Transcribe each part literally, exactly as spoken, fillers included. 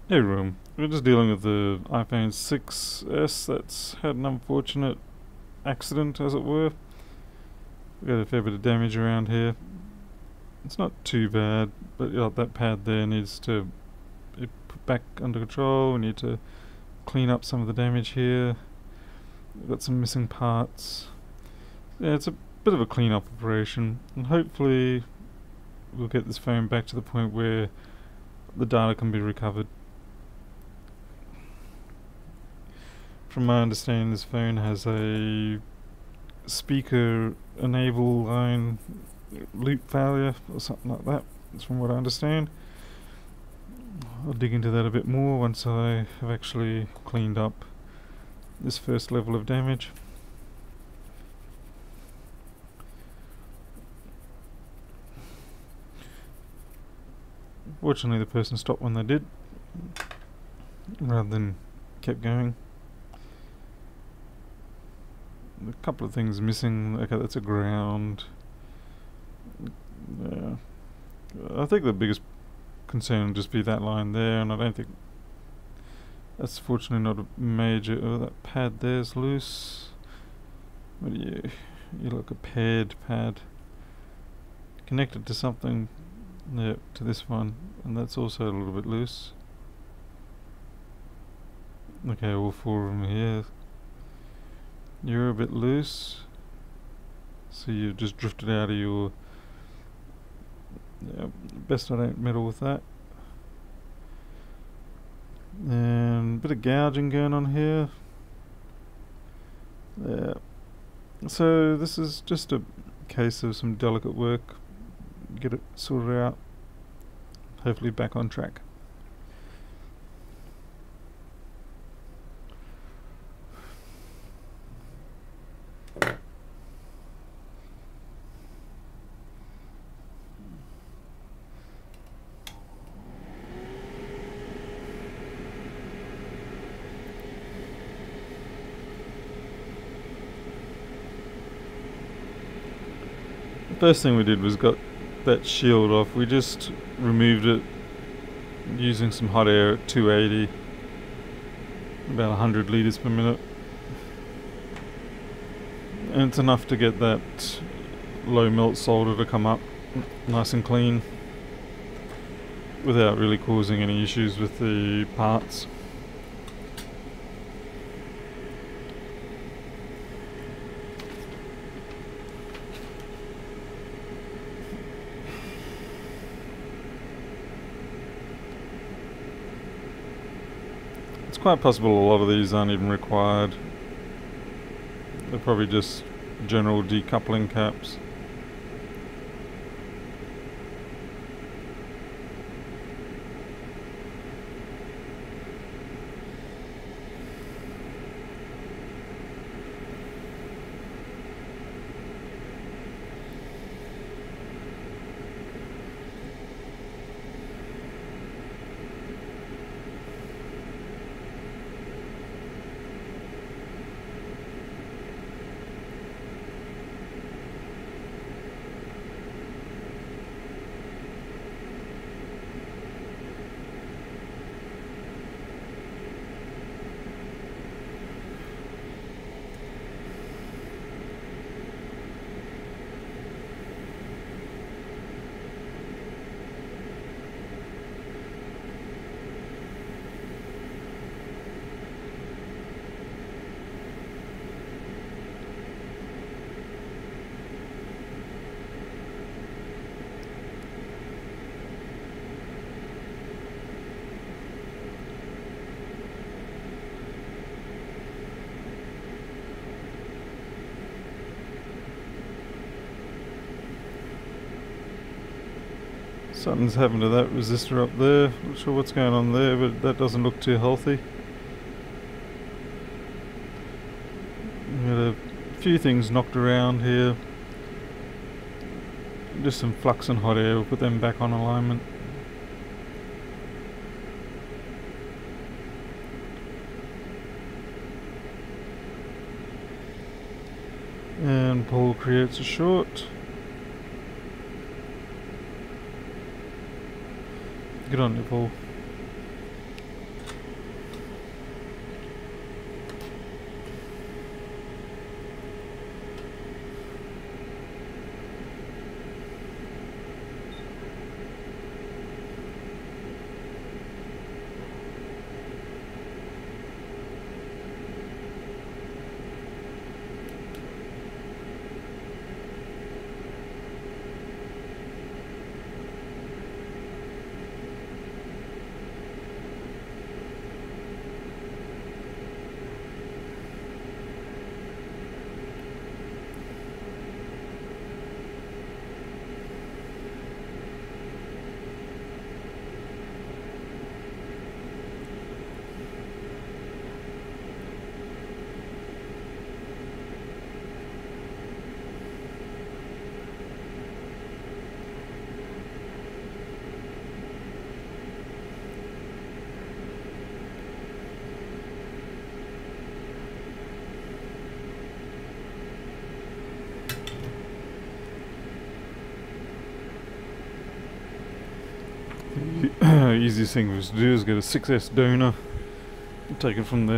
Hey room, we're just dealing with the iPhone six S that's had an unfortunate accident, as it were. We got a fair bit of damage around here. It's not too bad, but yeah, that pad there needs to be put back under control. We need to clean up some of the damage here. We've got some missing parts. Yeah, it's a bit of a clean-up operation, and hopefully we'll get this phone back to the point where the data can be recovered. From my understanding, this phone has a speaker enable line loop failure or something like that. That's from what I understand. I'll dig into that a bit more once I have actually cleaned up this first level of damage. Fortunately, the person stopped when they did, rather than kept going. A couple of things missing. Okay, that's a ground. Yeah. I think the biggest concern would just be that line there, and I don't think that's fortunately not a major. Oh, that pad there's loose. What do you? You look a paired pad connected to something. Yeah, to this one, and that's also a little bit loose. Okay, all four of them here. You're a bit loose, so you've just drifted out of your. Yeah, best I don't meddle with that. And a bit of gouging going on here. Yeah. So this is just a case of some delicate work. Get it sorted out. Hopefully back on track. The first thing we did was got that shield off. We just removed it using some hot air at two eighty, about one hundred litres per minute, and it's enough to get that low melt solder to come up nice and clean without really causing any issues with the parts. It's quite possible a lot of these aren't even required. They're probably just general decoupling caps. Something's happened to that resistor up there. Not sure what's going on there, but that doesn't look too healthy. We got a few things knocked around here. Just some flux and hot air, we'll put them back on alignment. And Paul creates a short. Good on you, Paul. the easiest thing was to do is get a six S donor and take it from there.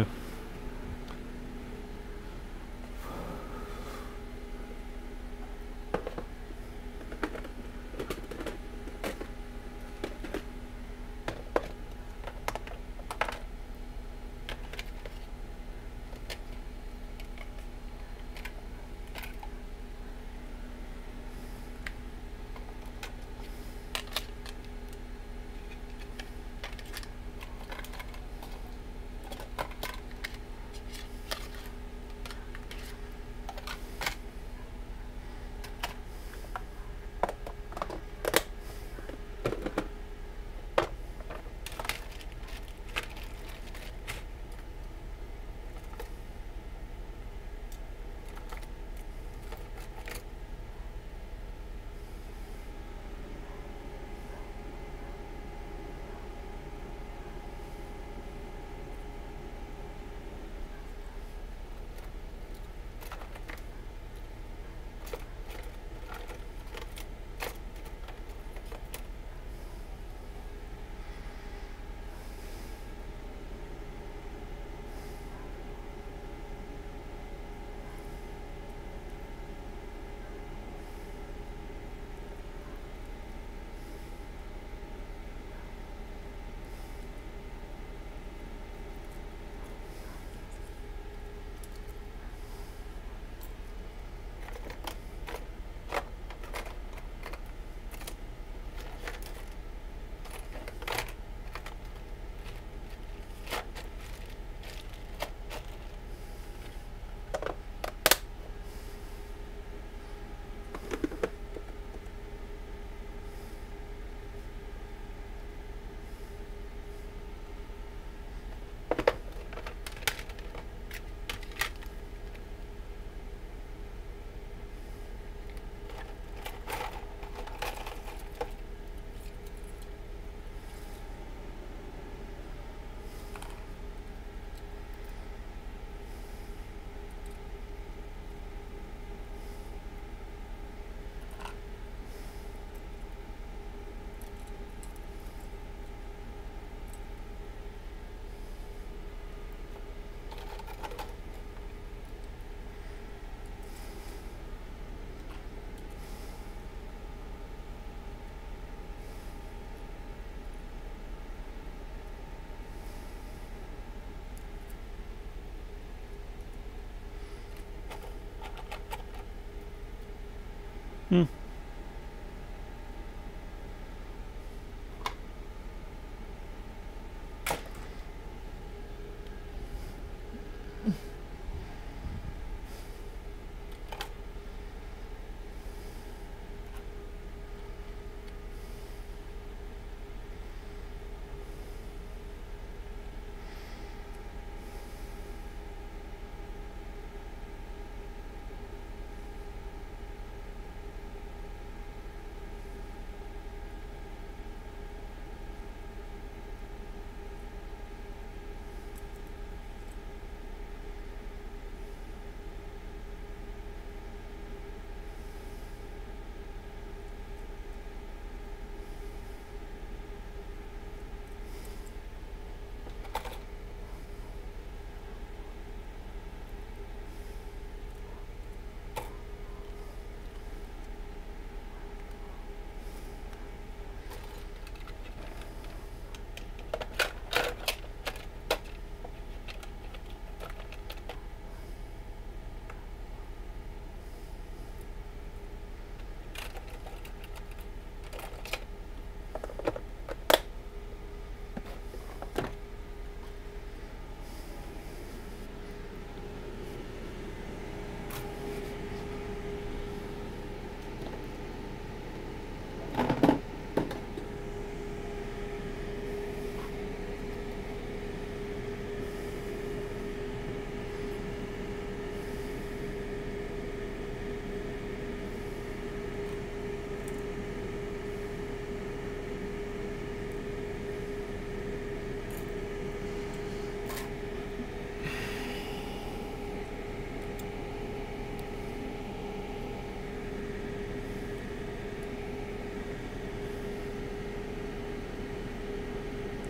Hmm.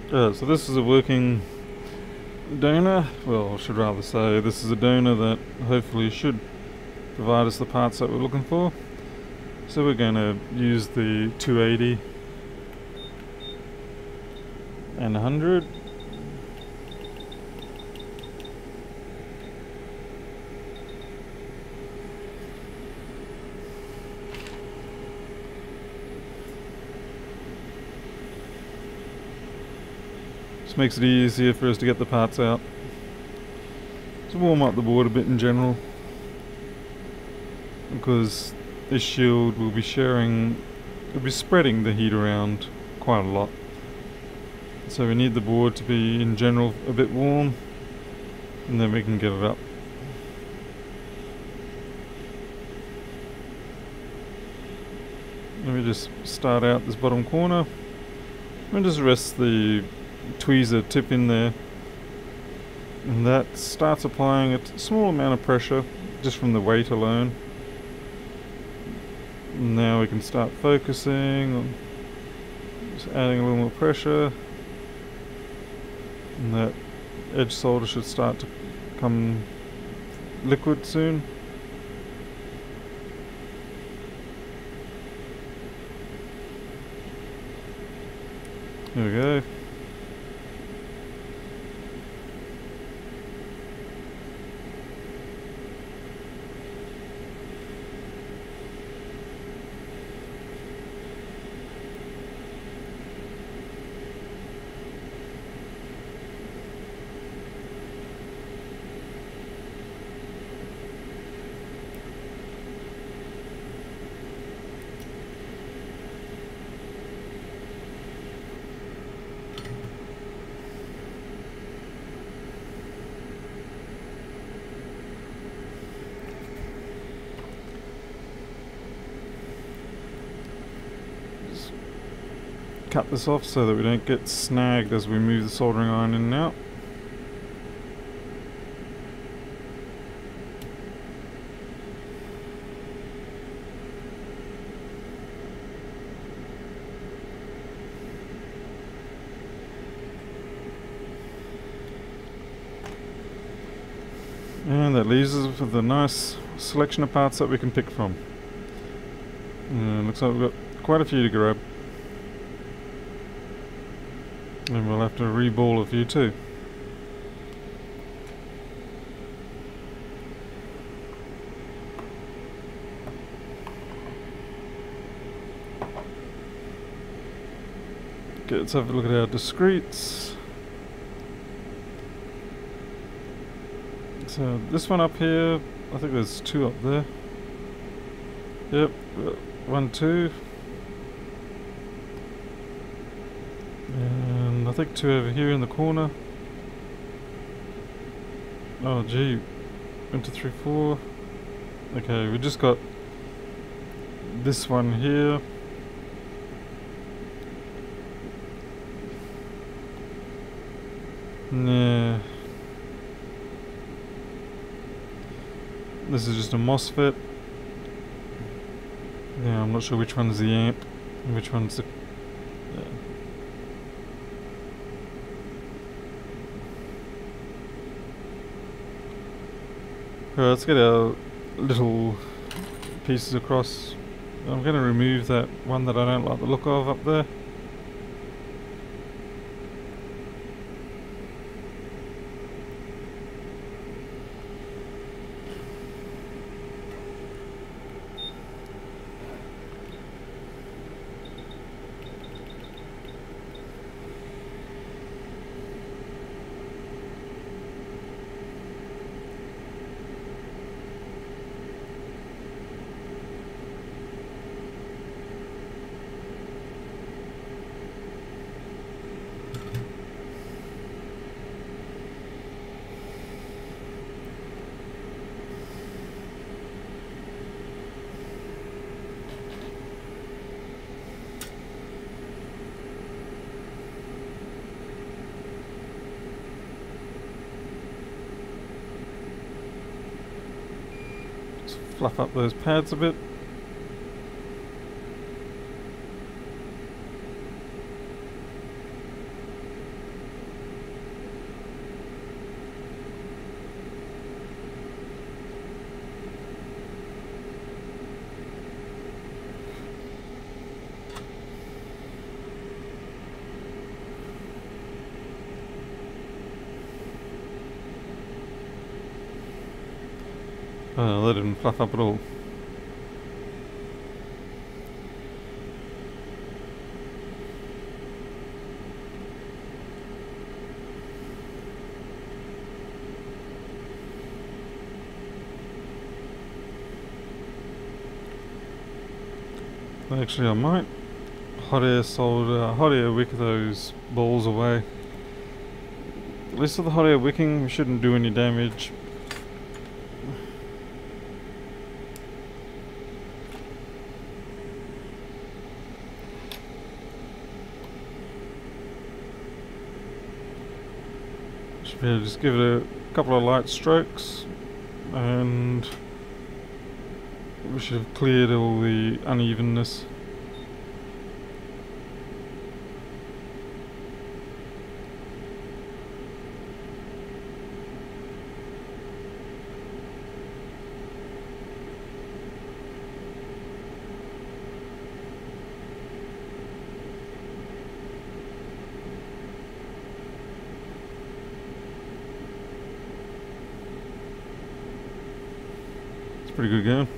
Uh, so this is a working donor. Well, I should rather say this is a donor that hopefully should provide us the parts that we're looking for. So we're going to use the two eighty and one hundred. Just makes it easier for us to get the parts out. To warm up the board a bit in general, because this shield will be sharing, will be spreading the heat around quite a lot. So we need the board to be in general a bit warm, and then we can get it up. Let me just start out this bottom corner and just rest the tweezer tip in there, and that starts applying a t small amount of pressure just from the weight alone. Now we can start focusing on just adding a little more pressure, and that edge solder should start to come liquid soon. There we go. Cut this off so that we don't get snagged as we move the soldering iron in and out. And that leaves us with a nice selection of parts that we can pick from. And looks like we've got quite a few to grab. And we'll have to reball a few too. Okay, let's have a look at our discretes. So this one up here, I think there's two up there. Yep, one, two. And I think two over here in the corner. Oh gee, one, two, three, four. Okay, we just got this one here. Yeah. This is just a MOSFET. Yeah, I'm not sure which one's the amp and which one's the... Yeah. Alright, let's get our little pieces across. I'm going to remove that one that I don't like the look of up there. Fluff up those pads a bit. Uh, that didn't fluff up at all. Actually, I might hot air solder, hot air wick those balls away. At least with the hot air wicking, we shouldn't do any damage. Should be able to just give it a couple of light strokes, and we should have cleared all the unevenness. It's pretty good going.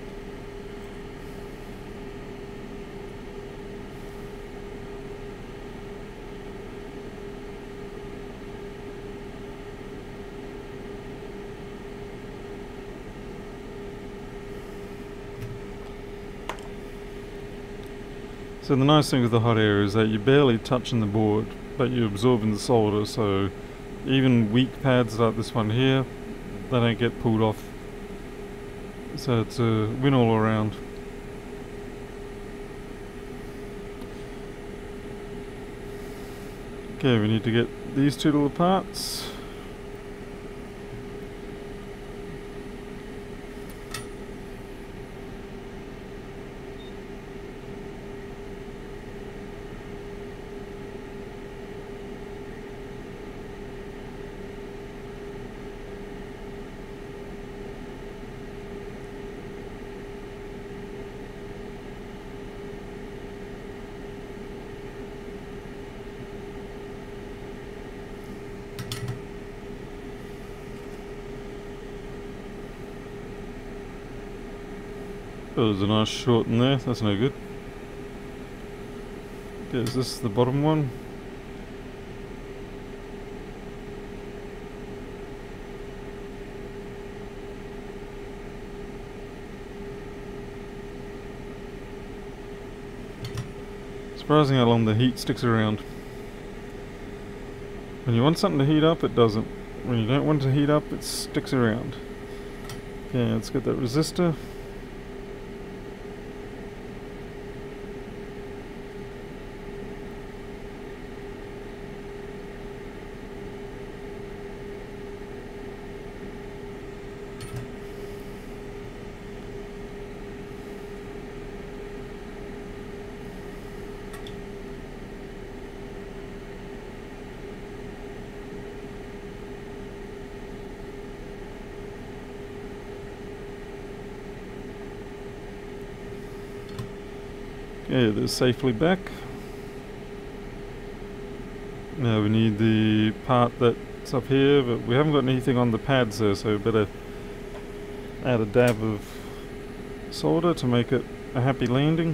So the nice thing with the hot air is that you're barely touching the board, but you're absorbing the solder, so even weak pads like this one here, they don't get pulled off. So it's a win all around. Okay, we need to get these two little parts. Oh, there's a nice short in there, that's no good. Okay, is this the bottom one? Surprising how long the heat sticks around. When you want something to heat up, it doesn't. When you don't want it to heat up, it sticks around. Okay, let's get that resistor. Okay, they're safely back. Now we need the part that's up here, but we haven't got anything on the pads there, so we better add a dab of solder to make it a happy landing.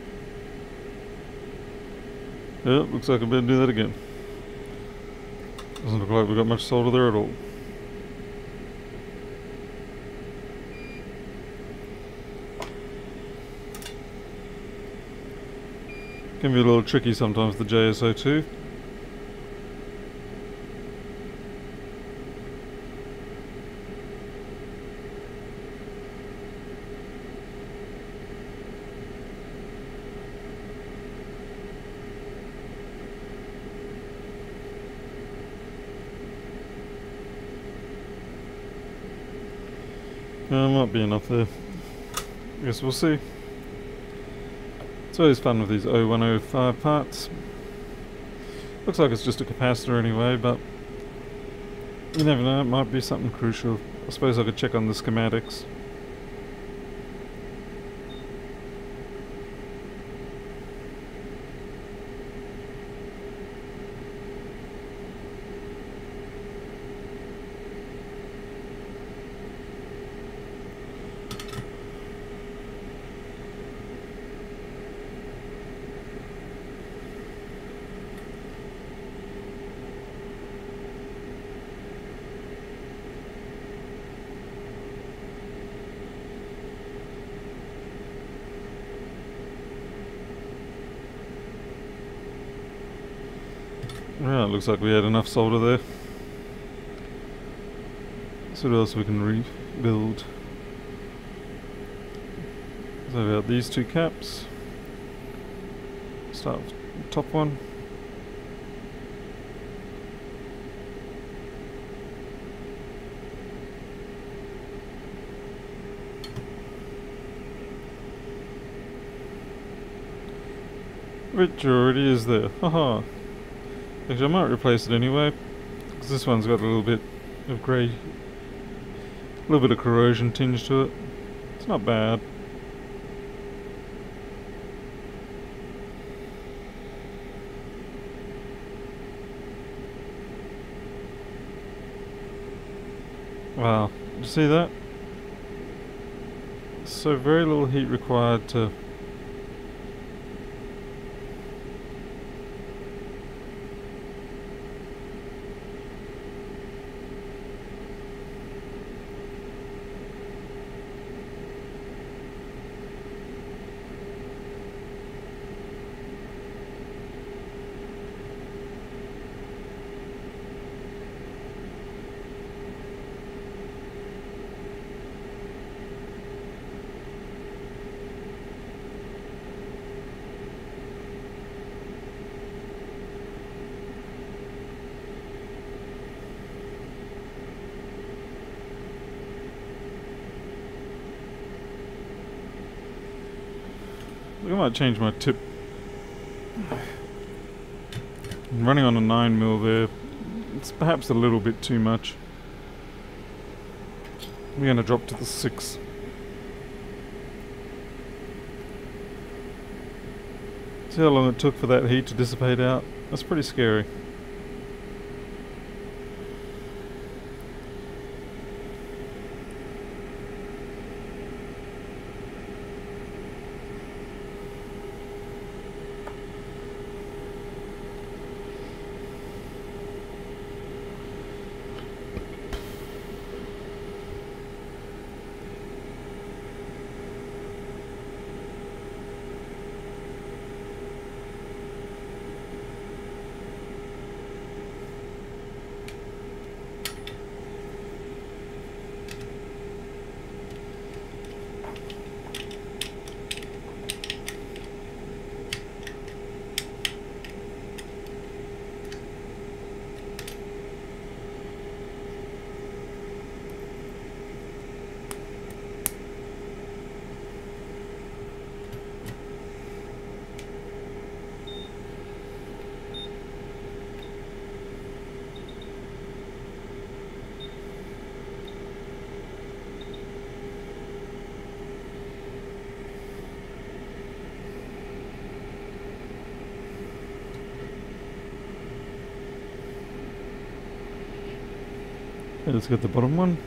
Yep, looks like I better do that again. Doesn't look like we've got much solder there at all. Can be a little tricky sometimes, the J S O two. Uh, might be enough there. I guess we'll see. It's always fun with these oh one oh five parts. Looks like it's just a capacitor anyway, but you never know, it might be something crucial. I suppose I could check on the schematics. Yeah, it looks like we had enough solder there. So what else we can rebuild? So we have these two caps. Start with the top one. Which already is there. Haha. Actually, I might replace it anyway, because this one's got a little bit of grey, a little bit of corrosion tinge to it. It's not bad. Wow, did you see that? So very little heat required to I might change my tip. I'm running on a nine mil there. It's perhaps a little bit too much. We're going to drop to the six. See how long it took for that heat to dissipate out? That's pretty scary. Okay, let's get the bottom one.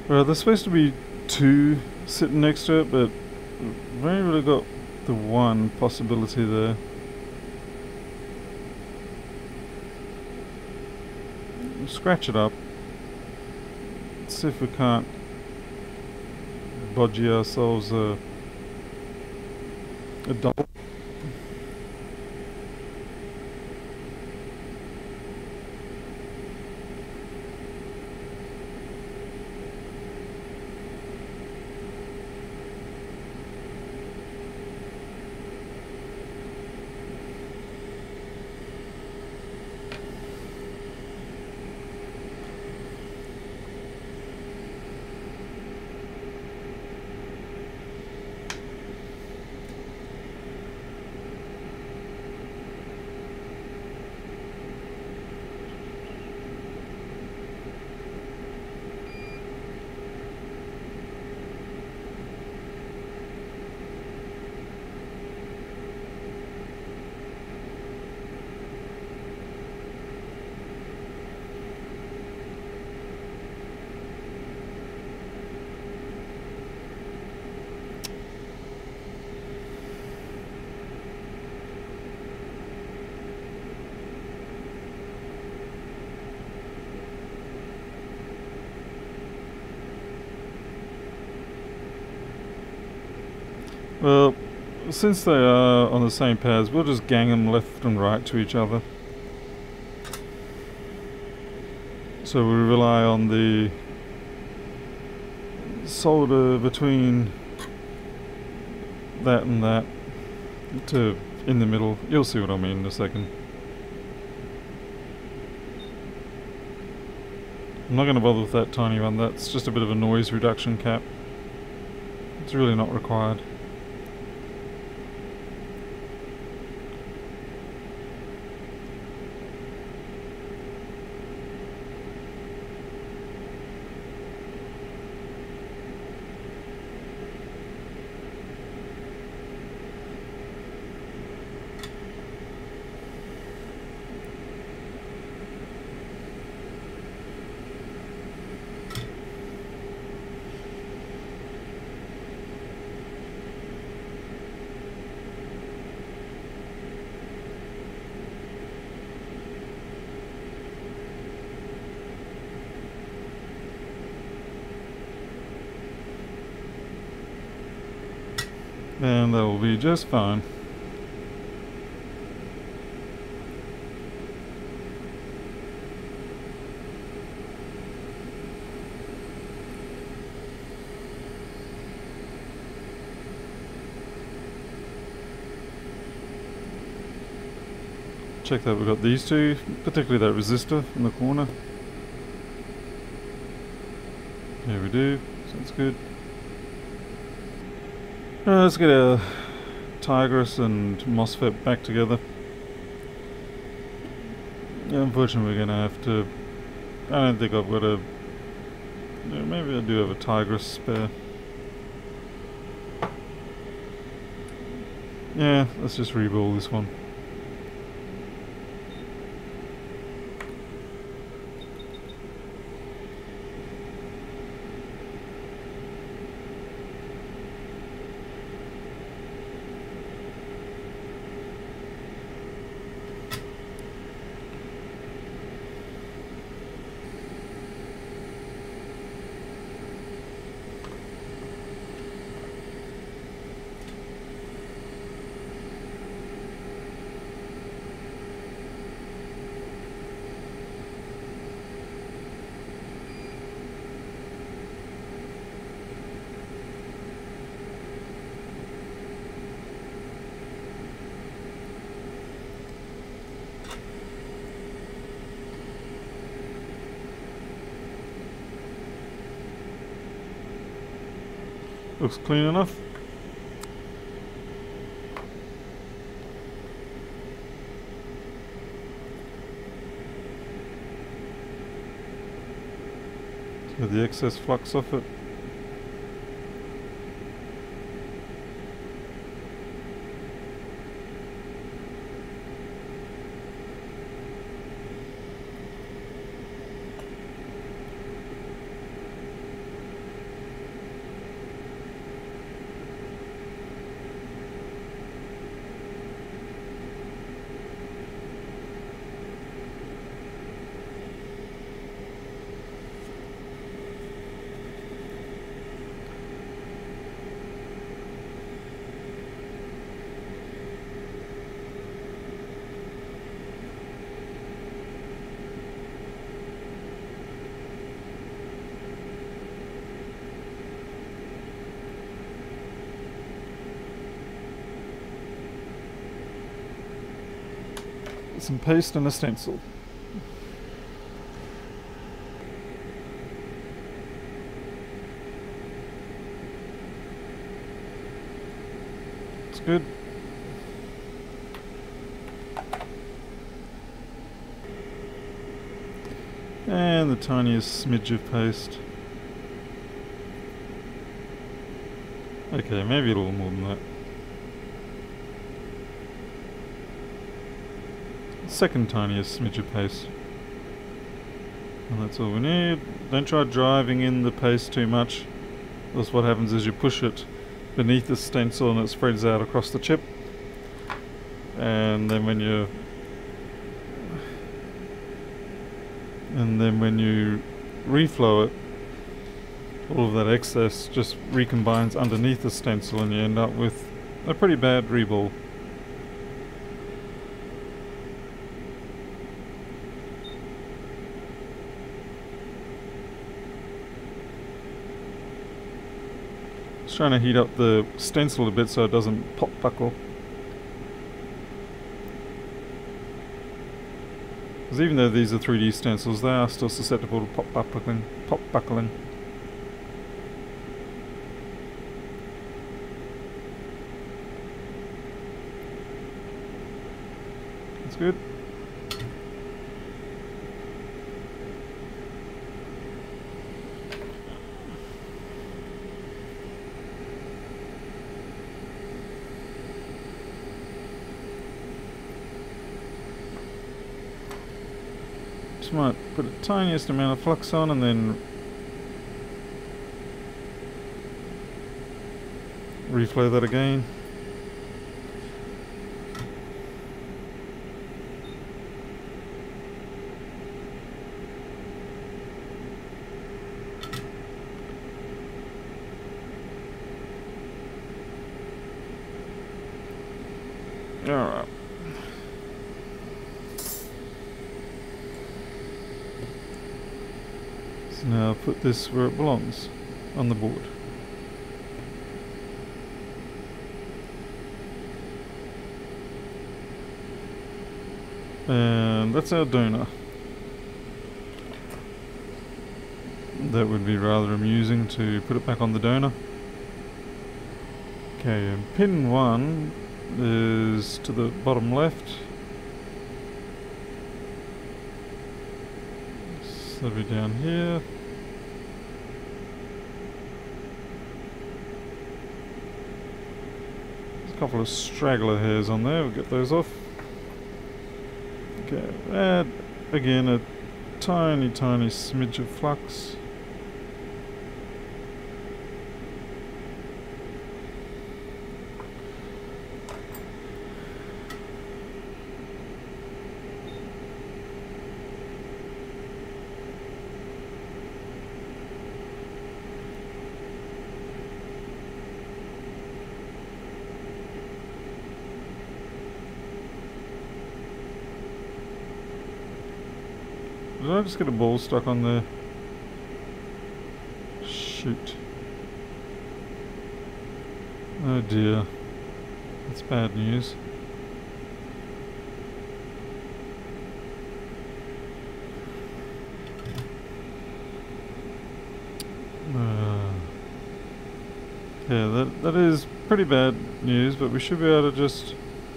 Well, there's supposed to be two sitting next to it, but we've only really got the one possibility there. We'll scratch it up. See if we can't bodgy ourselves a, a double. Well, since they are on the same pairs, we'll just gang them left and right to each other. So we rely on the solder between that and that to in the middle. You'll see what I mean in a second. I'm not going to bother with that tiny one. That's just a bit of a noise reduction cap. It's really not required. And that will be just fine. Check that we've got these two, particularly that resistor in the corner. Here we do, sounds good. Uh, let's get our Tigris and MOSFET back together. Yeah, unfortunately we're going to have to... I don't think I've got a... Yeah, maybe I do have a Tigris spare. Yeah, let's just reball this one. Looks clean enough. Get the excess flux off it. some paste and a stencil. It's good. And the tiniest smidge of paste. Okay, maybe a little more than that. Second tiniest smidge of paste. And that's all we need. Don't try driving in the paste too much. Because what happens is you push it beneath the stencil and it spreads out across the chip. And then when you and then when you reflow it, all of that excess just recombines underneath the stencil and you end up with a pretty bad reball. Just trying to heat up the stencil a bit so it doesn't pop buckle. Because even though these are three D stencils, they are still susceptible to pop buckling. Pop buckling. That's good. Just might put the tiniest amount of flux on and then reflow that again. Alright. So now put this where it belongs, on the board. And that's our donor. That would be rather amusing to put it back on the donor. Okay, and pin one is to the bottom left. So that'll be down here. There's a couple of straggler hairs on there, we'll get those off. Okay, add again a tiny, tiny smidge of flux. Did I just get a ball stuck on there? Shoot. Oh dear. That's bad news. Uh, yeah, that, that is pretty bad news, but we should be able to just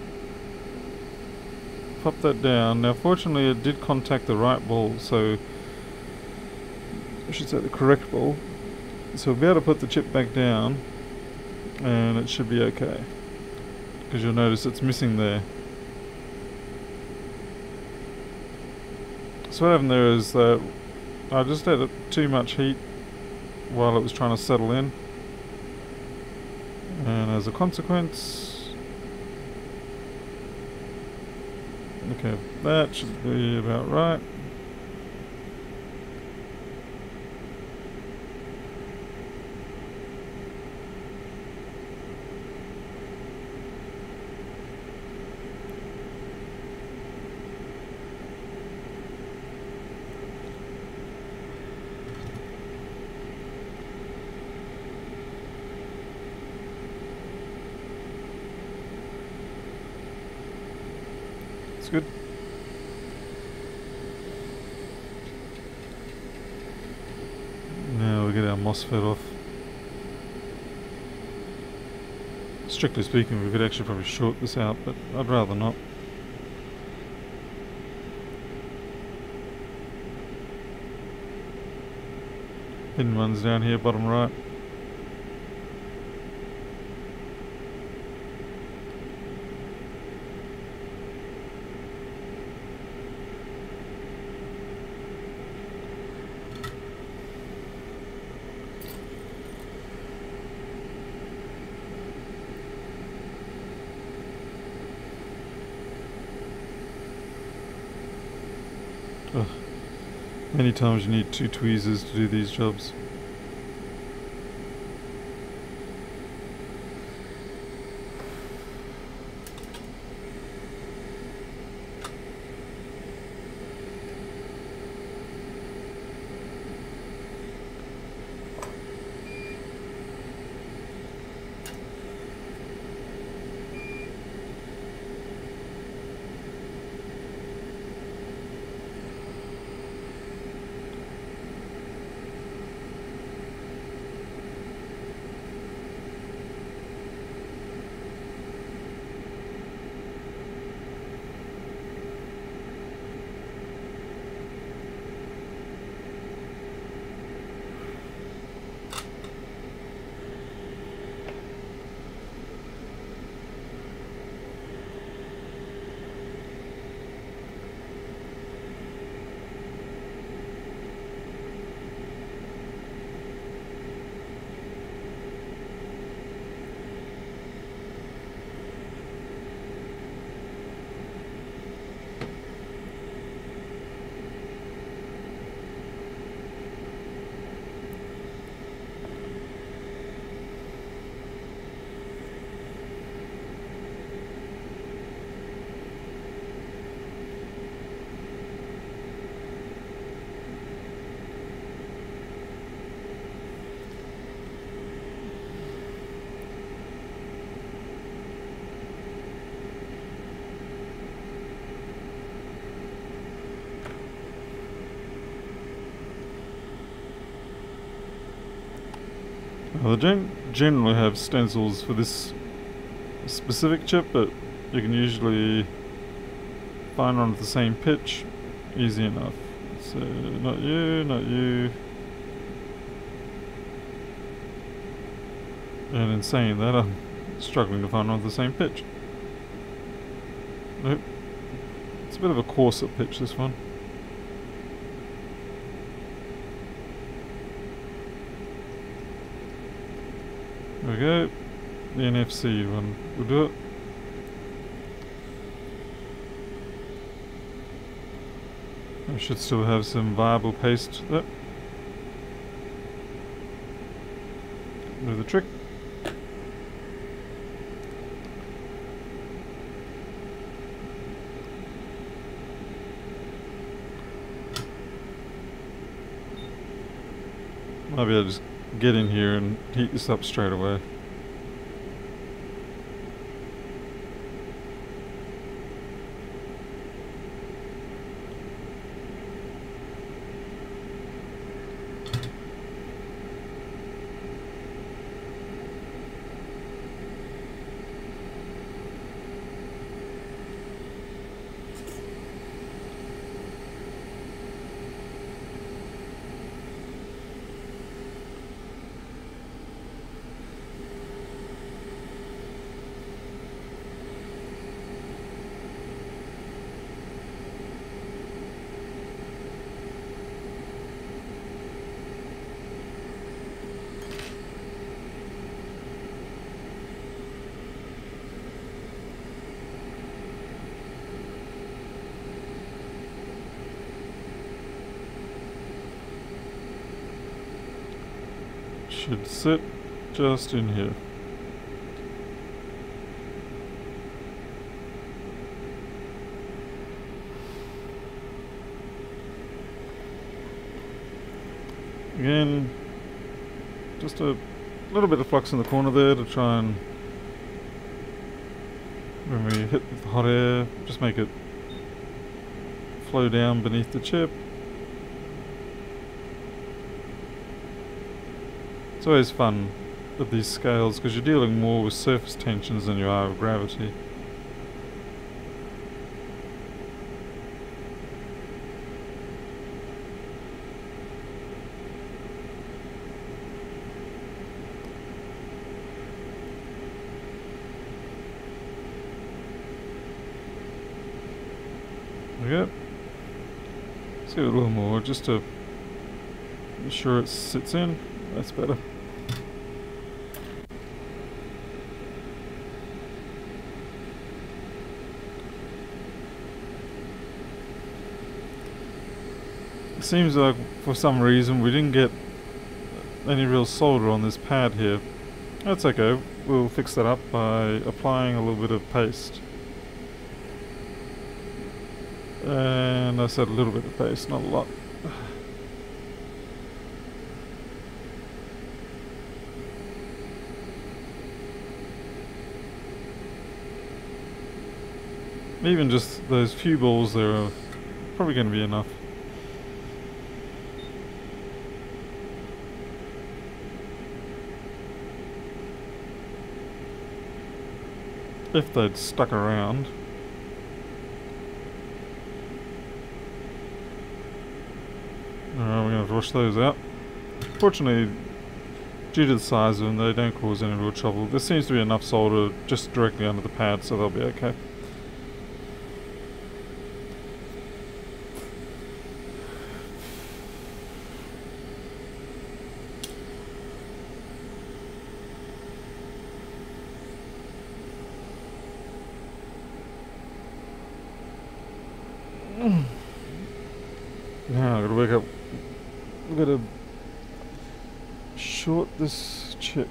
pop that down. Now fortunately it did contact the right ball, so I should say the correct ball. So we'll be able to put the chip back down and it should be okay. Because you'll notice it's missing there. So what happened there is that I just had too much heat while it was trying to settle in. And as a consequence, okay, that should be about right. It's good. MOSFET off. Strictly speaking, we could actually probably short this out, but I'd rather not. Hidden ones down here, bottom right. Ugh. Many times you need two tweezers to do these jobs. Well, they don't generally have stencils for this specific chip, but you can usually find one with the same pitch easy enough. So, not you, not you. And in saying that, I'm struggling to find one with the same pitch. Nope. It's a bit of a coarser pitch, this one. There we go. The N F C one will do it. I should still have some viable paste there. Do the trick. Maybe I'll just get in here and heat this up straight away. Should sit just in here. Again, just a little bit of flux in the corner there to try and, when we hit with the hot air, just make it flow down beneath the chip. It's always fun with these scales because you're dealing more with surface tensions than you are with gravity. There we go. Let's give it a little more just to ensure it sits in. That's better. It seems like for some reason we didn't get any real solder on this pad here. That's okay, we'll fix that up by applying a little bit of paste. And I said a little bit of paste, not a lot. Even just those few balls there are probably going to be enough. If they'd stuck around. Alright, we're going to have to wash those out. Fortunately, due to the size of them, they don't cause any real trouble. There seems to be enough solder just directly under the pad, so they'll be okay. Now I've got to work up. I've got to short this chip.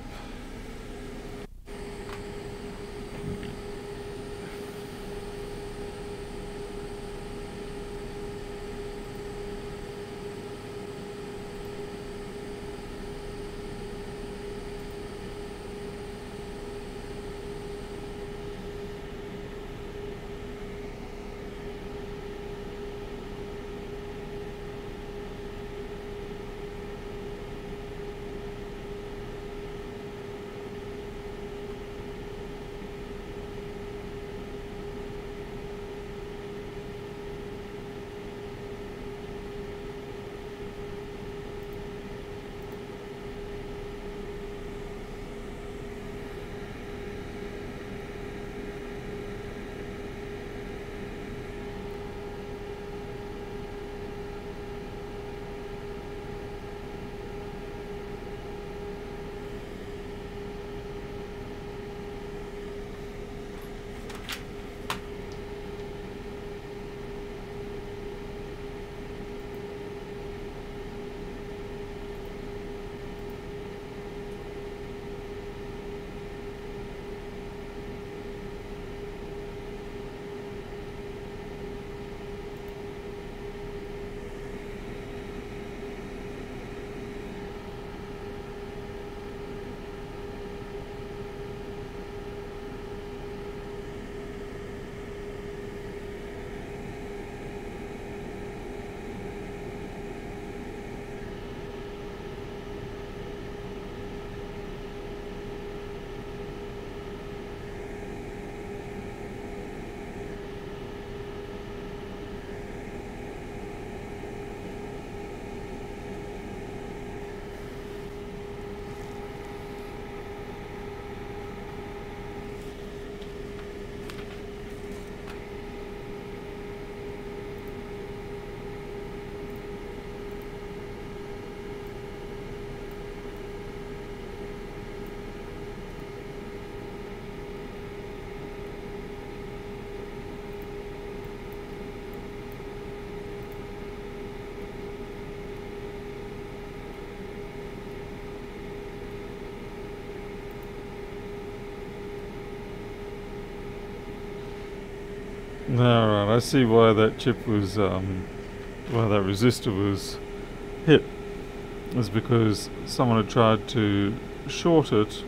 Alright, I see why that chip was, um, why that resistor was hit. It's because someone had tried to short it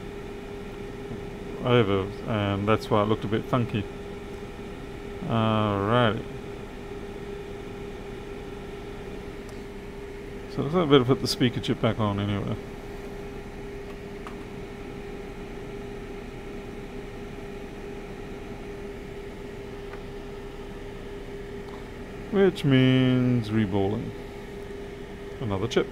over, and that's why it looked a bit funky. Alrighty. So I better put the speaker chip back on anyway. which means reballing another chip.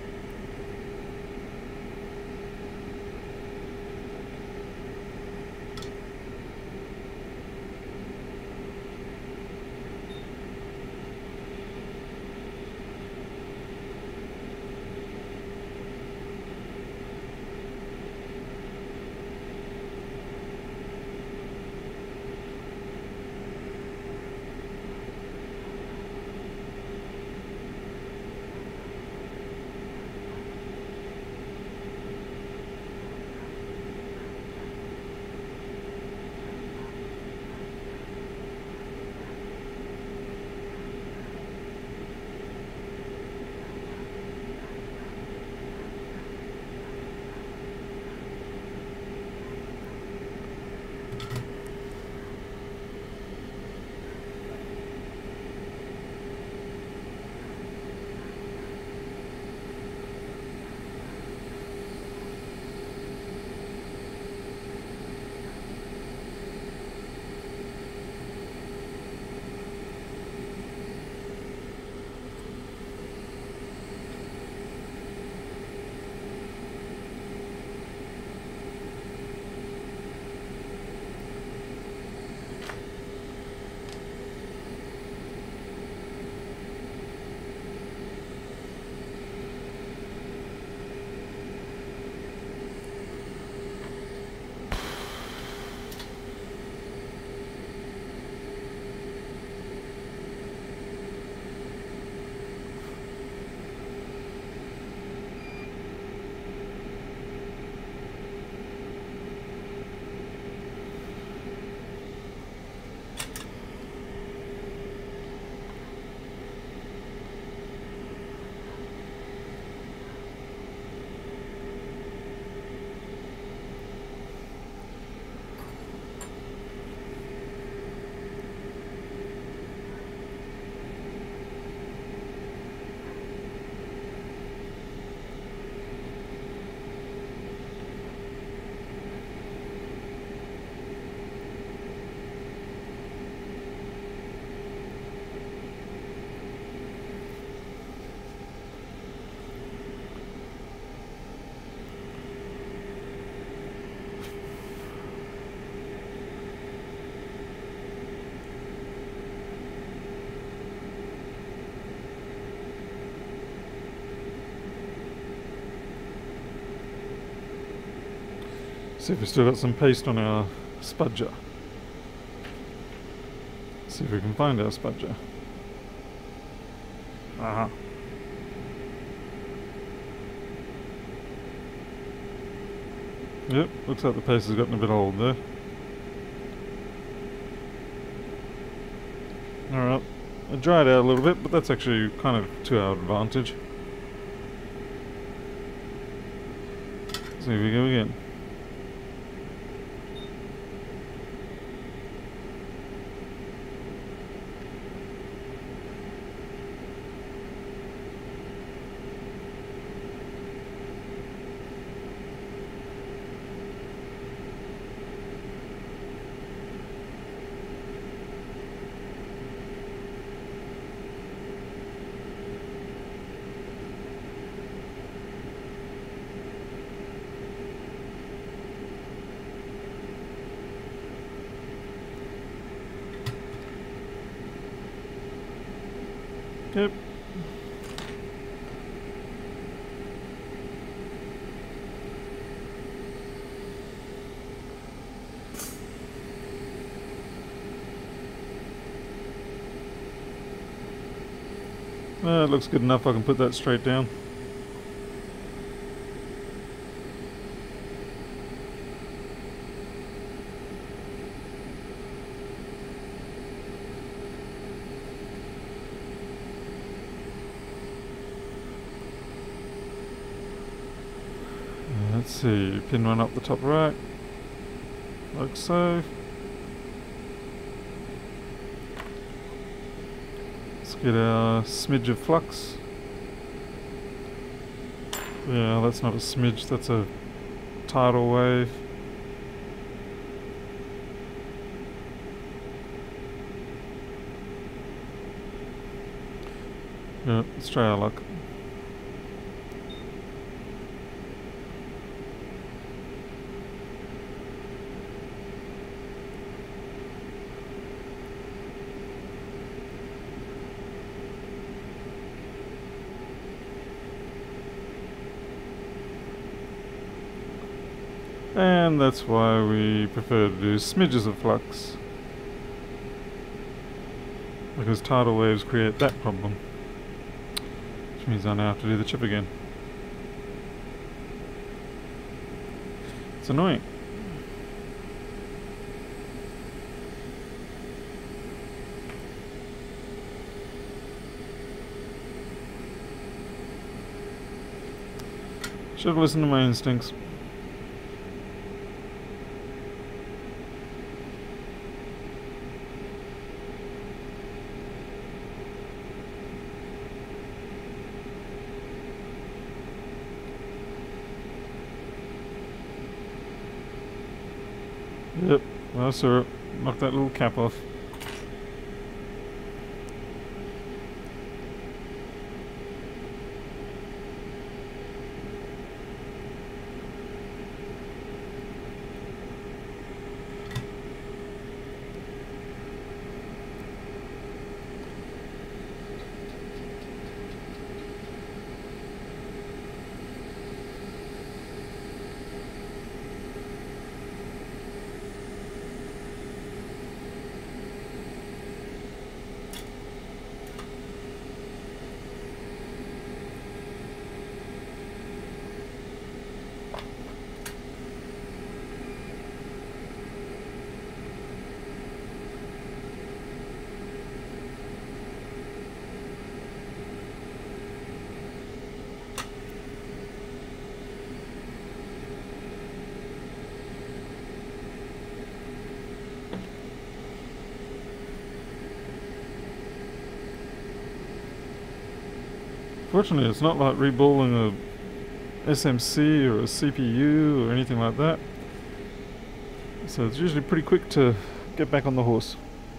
See if we've still got some paste on our spudger. See if we can find our spudger. Aha. Yep, looks like the paste has gotten a bit old there. Alright, I dried out a little bit, but that's actually kind of to our advantage. So here we go again. Yep. Uh, it looks good enough, I can put that straight down. Let's see, pin one up the top right, like so. Let's get our smidge of flux. Yeah, that's not a smidge, that's a tidal wave. Yeah, let's try our luck. And that's why we prefer to do smidges of flux, because tidal waves create that problem, which means I now have to do the chip again. It's annoying. Should have listened to my instincts. Yep, well, sir, knock that little cap off. Fortunately, it's not like reballing a S M C or a C P U or anything like that. So it's usually pretty quick to get back on the horse.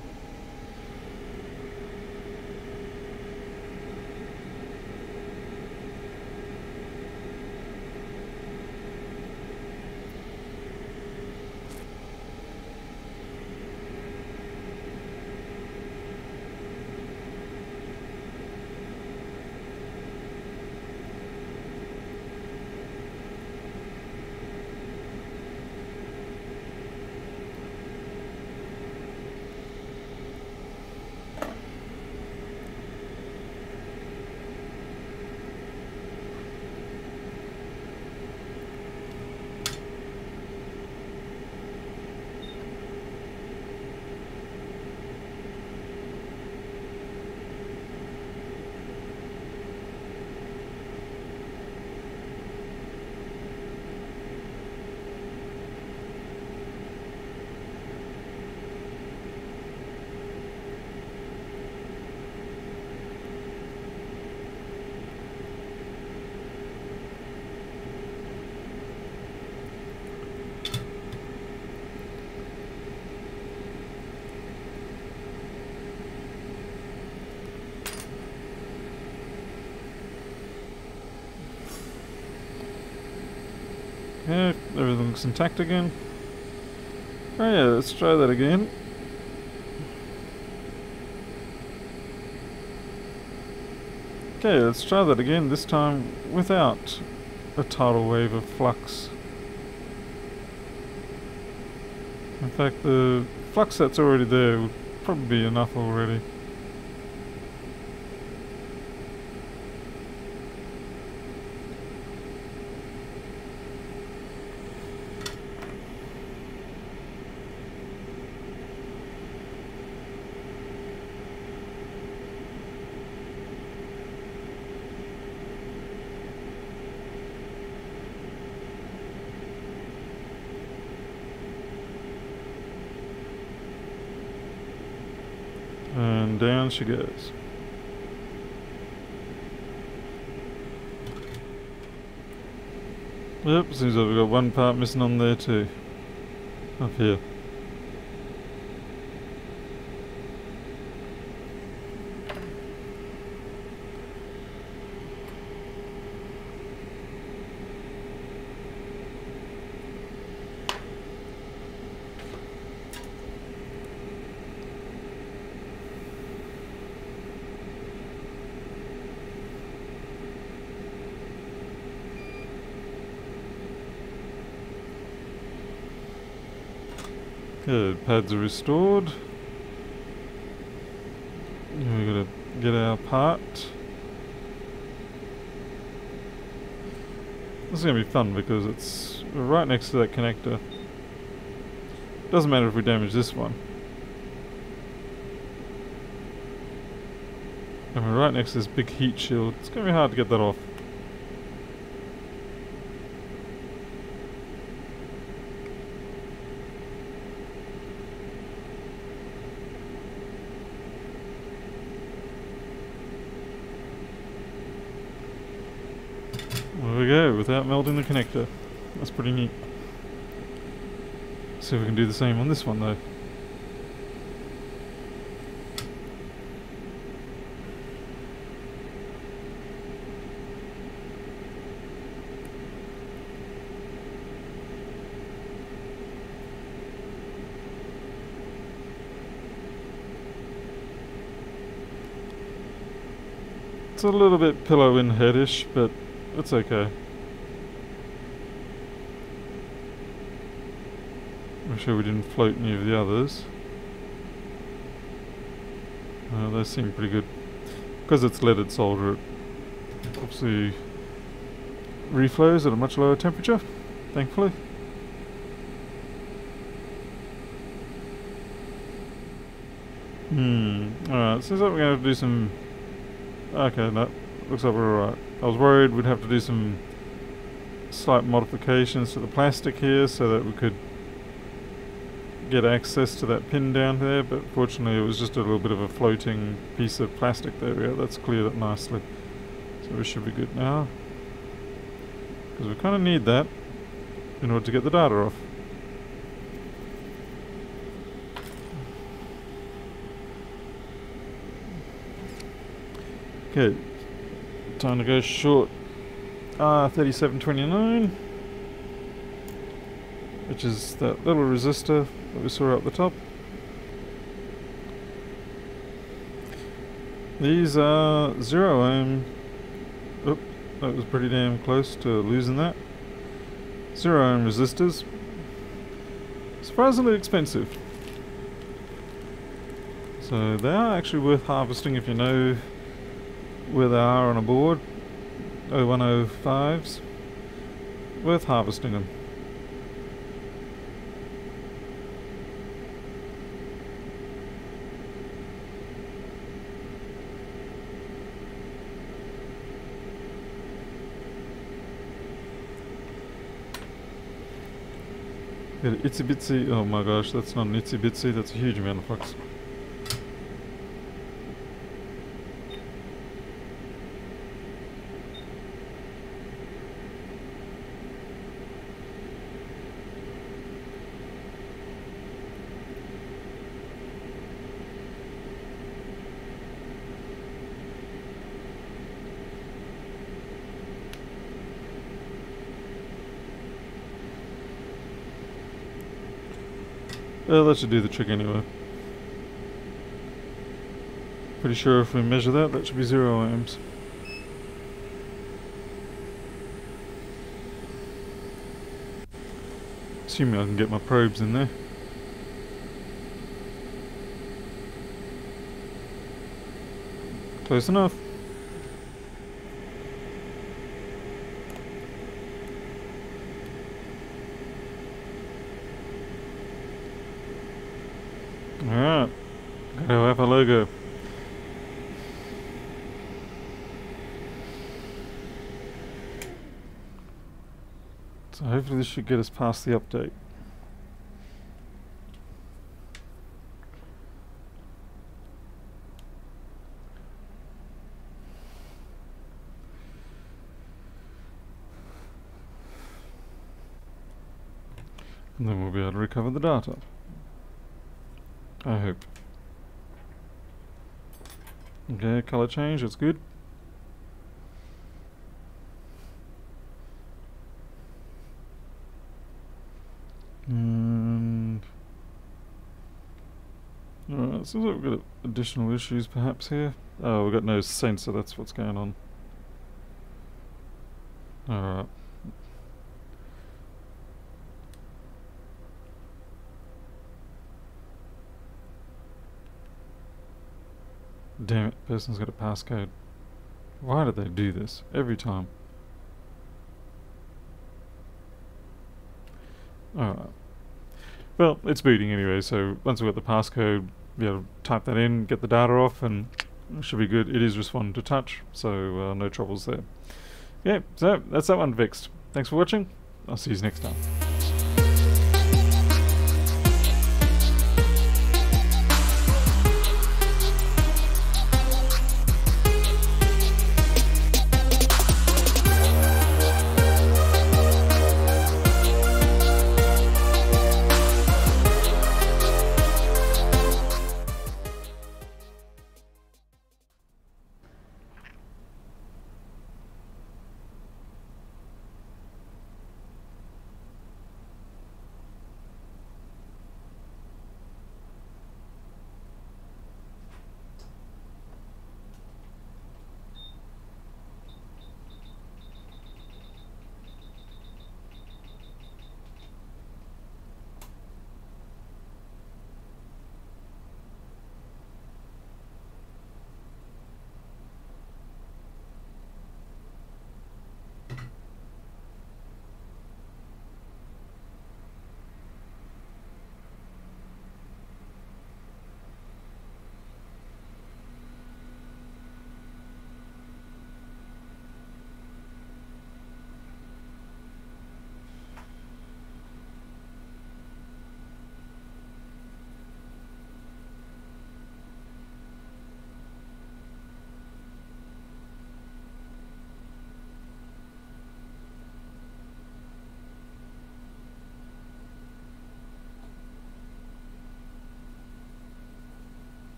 Yeah, everything looks intact again. Oh yeah, let's try that again. Okay, let's try that again, this time without a tidal wave of flux. In fact, the flux that's already there would probably be enough already. And down she goes. Yep, seems like we've got one part missing on there too. Up here. Okay, pads are restored. We gotta get our part. This is gonna be fun because it's right next to that connector. Doesn't matter if we damage this one. And we're right next to this big heat shield. It's gonna be hard to get that off. There we go, without melting the connector. That's pretty neat. See if we can do the same on this one though. It's a little bit pillow in headish, but it's okay. Make sure we didn't float any of the others. Uh, they seem pretty good. Because it's leaded solder, it obviously reflows at a much lower temperature, thankfully. Hmm, alright, seems like we're going to have to do some... Okay, no, looks like we're alright. I was worried we'd have to do some slight modifications to the plastic here so that we could get access to that pin down there, but fortunately it was just a little bit of a floating piece of plastic. There we go, that's cleared up nicely. So we should be good now. Because we kind of need that in order to get the data off. Okay, time to go short R thirty-seven twenty-nine, which is that little resistor that we saw up the top. These are zero ohm. Oop, that was pretty damn close to losing that. Zero ohm resistors. Surprisingly expensive. So they are actually worth harvesting if you know where they are on a board. oh one oh fives. Worth harvesting them. Got an itsy bitsy, oh my gosh, that's not an itsy bitsy, that's a huge amount of flux. Uh, that should do the trick anyway. Pretty sure if we measure that, that should be zero ohms. Assuming I can get my probes in there. Close enough. Alright, gotta have a logo. So hopefully this should get us past the update. And then we'll be able to recover the data. I hope. Okay, color change, that's good. And alright, seems like we've got additional issues perhaps here. Oh, we've got no sensor, that's what's going on. Alright. Damn it, person's got a passcode. Why do they do this every time? Alright. Well, it's booting anyway, so once we've got the passcode, be able to type that in, get the data off, and it should be good. It is responding to touch, so uh, no troubles there. Yeah, so that's that one fixed. Thanks for watching. I'll see you next time.